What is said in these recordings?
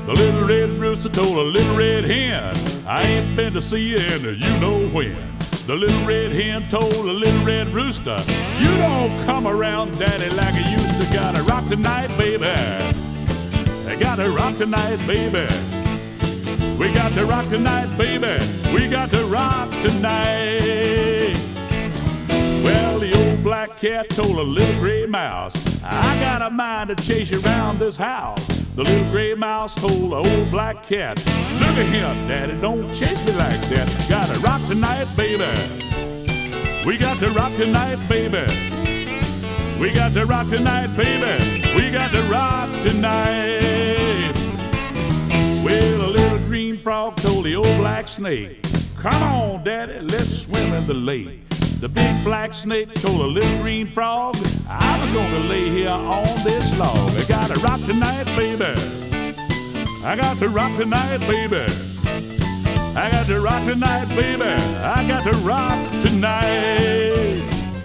The little red rooster told a little red hen, I ain't been to see you in you know when. The little red hen told a little red rooster, you don't come around, daddy, like you used to. Gotta rock tonight, baby. I gotta rock tonight, baby. We got to rock tonight, baby. We got to rock tonight. Well, the old black cat told a little gray mouse, I got a mind to chase you around this house. The little gray mouse told the old black cat, look at him, daddy, don't chase me like that. Gotta rock tonight, baby. We got to rock tonight, baby. We got to rock tonight, baby. We got to rock tonight. Well, a little green frog told the old black snake, come on, daddy, let's swim in the lake. The big black snake told a little green frog, I'm gonna lay here on this log. I gotta rock tonight, baby. I got to rock tonight, baby. I got to rock tonight, baby. I got to rock tonight.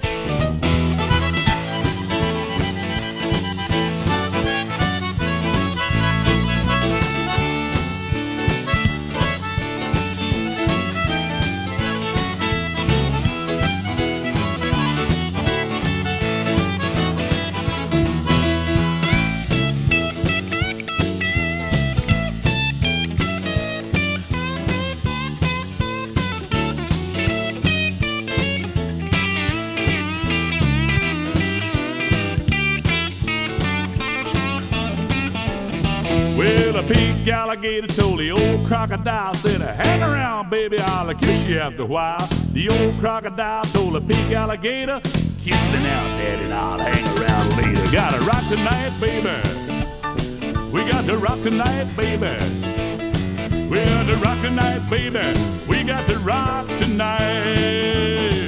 Well, the pink alligator told the old crocodile, said, hang around, baby, I'll kiss you after a while. The old crocodile told the pink alligator, kiss me now, daddy, and I'll hang around later. Gotta rock tonight, baby. We got to rock tonight, baby. We got to rock tonight, baby. We got to rock tonight.